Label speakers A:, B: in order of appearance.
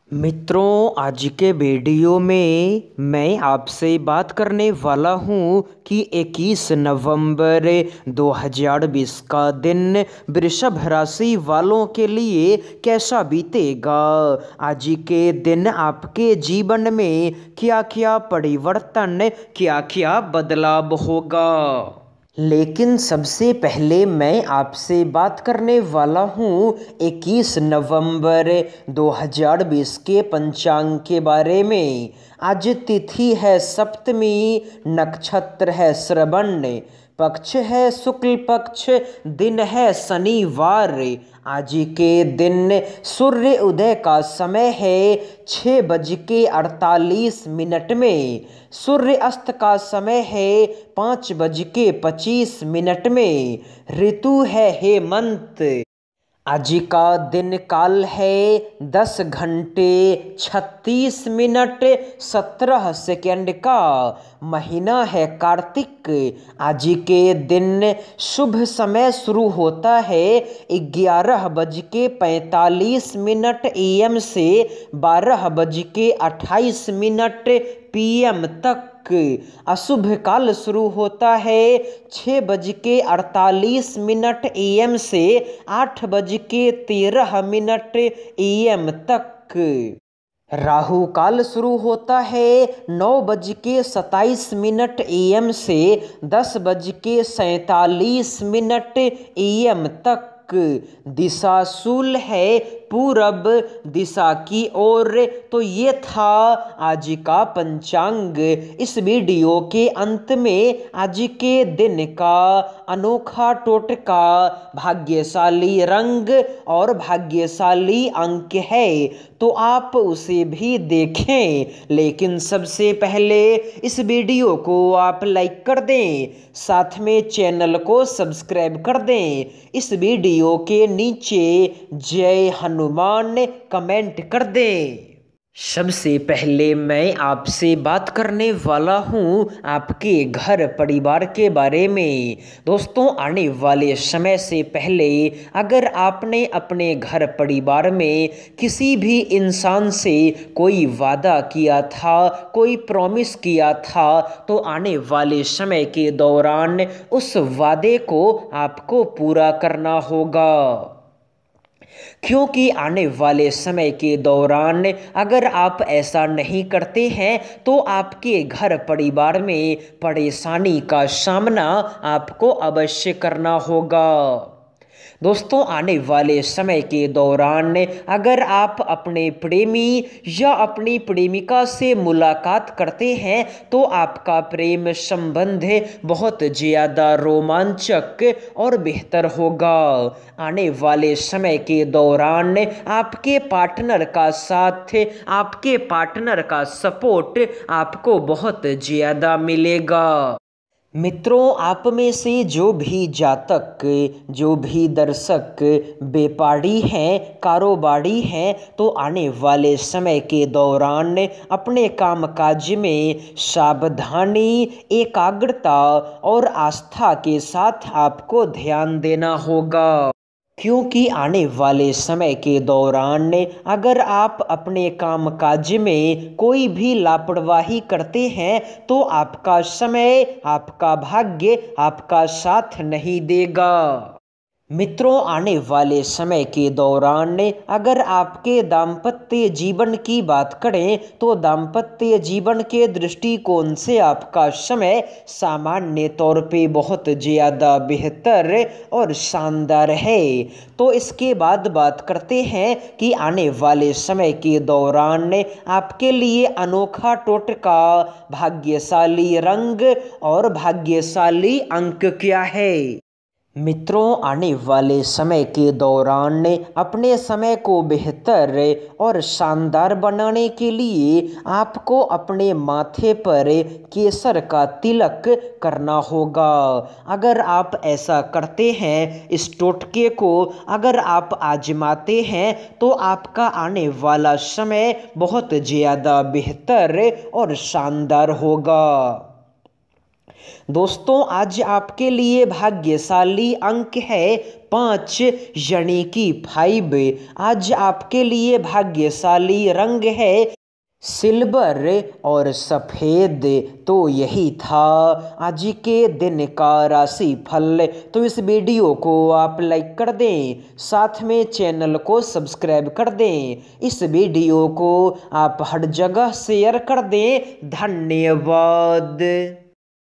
A: मित्रों, आज के वीडियो में मैं आपसे बात करने वाला हूं कि 21 नवंबर 2020 का दिन वृषभ राशि वालों के लिए कैसा बीतेगा। आज के दिन आपके जीवन में क्या क्या परिवर्तन, क्या क्या बदलाव होगा। लेकिन सबसे पहले मैं आपसे बात करने वाला हूँ 21 नवंबर 2020 के पंचांग के बारे में। आज तिथि है सप्तमी, नक्षत्र है श्रवण, पक्ष है शुक्ल पक्ष, दिन है शनिवार। आज के दिन सूर्य उदय का समय है 6:48 में। सूर्य अस्त का समय है 5:25 में। ऋतु है हेमंत। आज का दिन काल है 10 घंटे 36 मिनट 17 सेकंड का। महीना है कार्तिक। आज के दिन शुभ समय शुरू होता है 11:45 AM से 12:28 PM तक। अशुभ काल शुरू होता है 6:48 AM से 8:13 AM तक। राहु काल शुरू होता है 9:27 AM से 10:47 AM तक। दिशा शूल है पूरब दिशा की ओर। तो ये था आज का पंचांग। इस वीडियो के अंत में आज के दिन का अनोखा टोटका, भाग्यशाली रंग और भाग्यशाली अंक है, तो आप उसे भी देखें। लेकिन सबसे पहले इस वीडियो को आप लाइक कर दें, साथ में चैनल को सब्सक्राइब कर दें। इस वीडियो के नीचे जय हनुमान कमेंट कर दें। सबसे पहले मैं आपसे बात करने वाला हूँ आपके घर परिवार के बारे में। दोस्तों, आने वाले समय से पहले अगर आपने अपने घर परिवार में किसी भी इंसान से कोई वादा किया था, कोई प्रॉमिस किया था, तो आने वाले समय के दौरान उस वादे को आपको पूरा करना होगा। क्योंकि आने वाले समय के दौरान अगर आप ऐसा नहीं करते हैं तो आपके घर परिवार में परेशानी का सामना आपको अवश्य करना होगा। दोस्तों, आने वाले समय के दौरान अगर आप अपने प्रेमी या अपनी प्रेमिका से मुलाकात करते हैं तो आपका प्रेम संबंध बहुत ज़्यादा रोमांचक और बेहतर होगा। आने वाले समय के दौरान आपके पार्टनर का साथ, आपके पार्टनर का सपोर्ट आपको बहुत ज़्यादा मिलेगा। मित्रों, आप में से जो भी जातक, जो भी दर्शक व्यापारी हैं, कारोबारी हैं, तो आने वाले समय के दौरान अपने कामकाज में सावधानी, एकाग्रता और आस्था के साथ आपको ध्यान देना होगा। क्योंकि आने वाले समय के दौरान अगर आप अपने कामकाज में कोई भी लापरवाही करते हैं तो आपका समय, आपका भाग्य आपका साथ नहीं देगा। मित्रों, आने वाले समय के दौरान अगर आपके दाम्पत्य जीवन की बात करें तो दाम्पत्य जीवन के दृष्टिकोण से आपका समय सामान्य तौर पे बहुत ज़्यादा बेहतर और शानदार है। तो इसके बाद बात करते हैं कि आने वाले समय के दौरान आपके लिए अनोखा टोटका, भाग्यशाली रंग और भाग्यशाली अंक क्या है। मित्रों, आने वाले समय के दौरान अपने समय को बेहतर और शानदार बनाने के लिए आपको अपने माथे पर केसर का तिलक करना होगा। अगर आप ऐसा करते हैं, इस टोटके को अगर आप आजमाते हैं तो आपका आने वाला समय बहुत ज़्यादा बेहतर और शानदार होगा। दोस्तों आज आपके लिए भाग्यशाली अंक है 5 यानी कि 5। आज आपके लिए भाग्यशाली रंग है सिल्वर और सफ़ेद। तो यही था आज के दिन का राशि फल। तो इस वीडियो को आप लाइक कर दें, साथ में चैनल को सब्सक्राइब कर दें। इस वीडियो को आप हर जगह शेयर कर दें। धन्यवाद।